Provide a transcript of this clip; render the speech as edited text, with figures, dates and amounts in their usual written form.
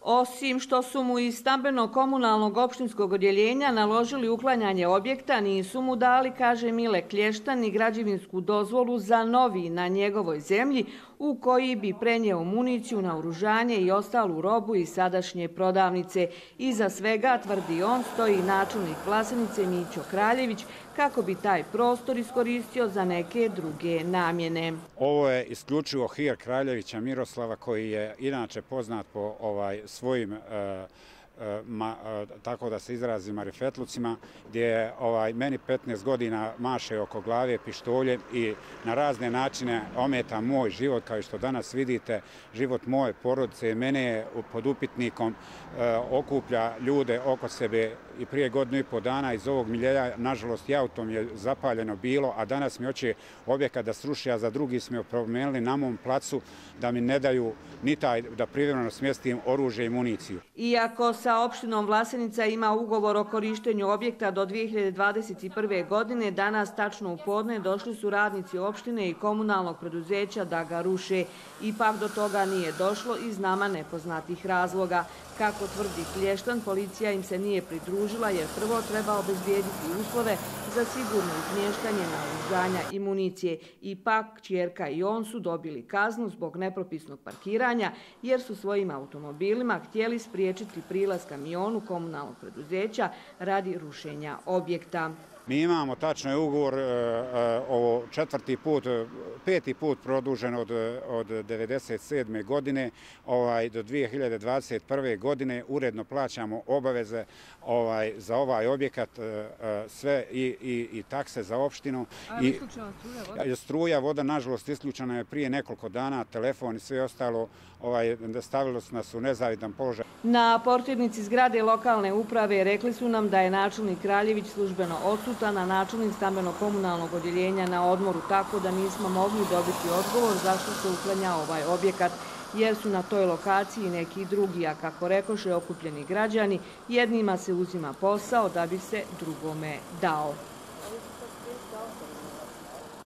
Osim što su mu iz stambeno-komunalnog opštinskog odjeljenja naložili uklanjanje objekta, nisu mu dali, kaže Mile Klještan, ni građevinsku dozvolu za novi na njegovoj zemlji u koji bi prenio municiju, naoružanje i ostalu robu iz sadašnje prodavnice. Iza svega, tvrdi on, stoji načelnik Vlasenice Mićo Kraljević kako bi taj prostor iskoristio za neke druge namjene. Ovo je isključivo hir Kraljevića Miroslava, koji je inače poznat po svojim, tako da se izrazi, marifetlucima, gdje je meni 15 godina maše oko glave pištoljem i na razne načine ometa moj život, kao što danas vidite, život moje porodice. Mene je pod upitnikom, okuplja ljude oko sebe i prije godinu i po dana iz ovog miljeja. Nažalost, i autom je zapaljeno bilo, a danas mi hoće objekat da sruši, a za drugi smo promijenili na mom placu da mi ne daju ni taj da privremeno smjestim oružje i municiju. Iako sa opštinom Vlasenica ima ugovor o korištenju objekta do 2021. godine, danas tačno u podne došli su radnici opštine i komunalnog preduzeća da ga ruše. Ipak do toga nije došlo iz nama nepoznatih razloga. Kako tvrdi Klještan, policija im se nije pridružila jer prvo treba obezbijediti uslove za sigurno izmještanje naoružanja i municije. Ipak ćerka i on su dobili kaznu zbog nepropisnog parkiranja jer su svojim automobilima htjeli spriječiti prilaz kamionu komunalnog preduzeća radi rušenja objekta. Mi imamo tačno ugovor, ovo peti put produžen od 1997. godine do 2021. godine. Uredno plaćamo obaveze za ovaj objekat, sve i takse za opštinu. A je isključena struja, voda? Struja, voda, nažalost, isključena je prije nekoliko dana, telefon i sve ostalo, stavilo su nas u nezavidan položaj. Na portirnici zgrade lokalne uprave rekli su nam da je načelnik Kraljević službeno odsutan, a načelnik stambeno-komunalnog odjeljenja na odmoru, tako da nismo mogli dobiti odgovor zašto se uklanja ovaj objekat, jer su na toj lokaciji neki drugi, a kako rekoše okupljeni građani, jednima se uzima posao da bi se drugome dao.